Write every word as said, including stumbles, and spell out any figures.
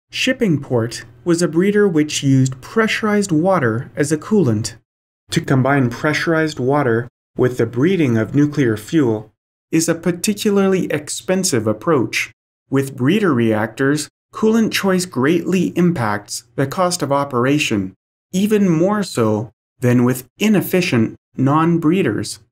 Shipping port was a breeder which used pressurized water as a coolant. To combine pressurized water with the breeding of nuclear fuel is a particularly expensive approach. With breeder reactors, coolant choice greatly impacts the cost of operation, even more so than with inefficient non-breeders.